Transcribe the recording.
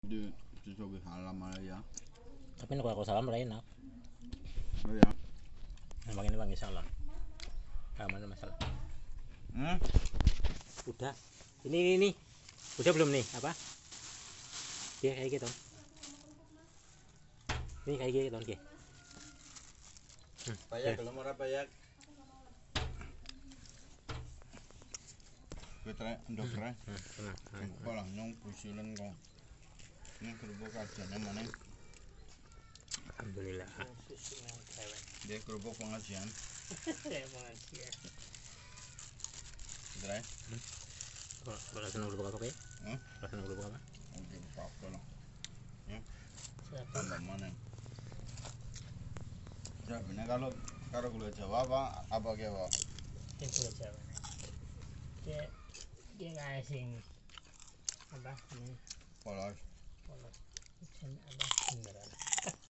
di Sogi Halam malah ya. Tapi kalau aku salam lain enak. Oh ya. Emang ini bang salam. Mana masalah? Udah. Ini. Udah belum nih? Apa? Dia kayak gitu. Ini kayak gitu oke. Payak kalau mau payak. Betre ndokre. Kok lah nyong pusilan kok. Ini kerupuk kajiannya mana? Alhamdulillah. Dia kerupuk pengajian. Pengajian. Betre. Kalau senang kerupuk apa kayak? Kalau senang kerupuk apa? Oke, apa lah. Ya. Tambah mana? Jawabnya kalau gula Jawa apa kewa? Yang gula Jawa. Dia nggak asing apa ini? Polos. Apa?